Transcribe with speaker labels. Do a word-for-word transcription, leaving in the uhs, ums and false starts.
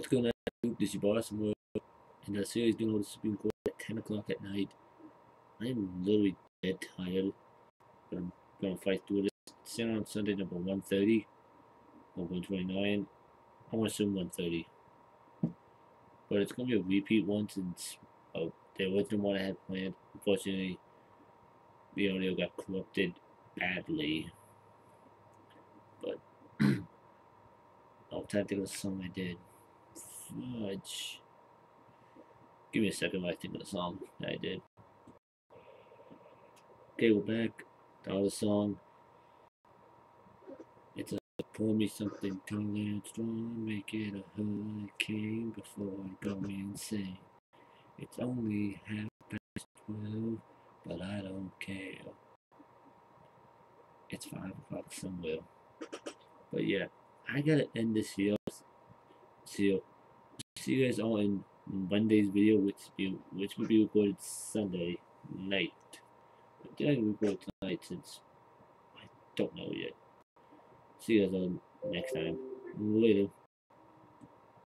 Speaker 1: What's going on? This is your boss. We're in the series dealing with the Supreme Court at ten o'clock at night. I'm literally dead tired, but I'm going to fight through this. It's on Sunday, number one thirty or one twenty-nine. I want to assume one thirty. But it's going to be a repeat one since oh, the original one I had planned. Unfortunately, the audio got corrupted badly. But I'll try to think of the song I did. Fudge. Give me a second while I think of the song that I did. Okay, we're back. The other song. It's a pour me something tall and strong, make it a hurricane before I go insane. It's only half past twelve, but I don't care. It's five o'clock somewhere. But yeah, I gotta end this here. See, see you guys all in Monday's video, which be which will be recorded Sunday night. But did I record tonight since I don't know yet. See you guys all next time. Later.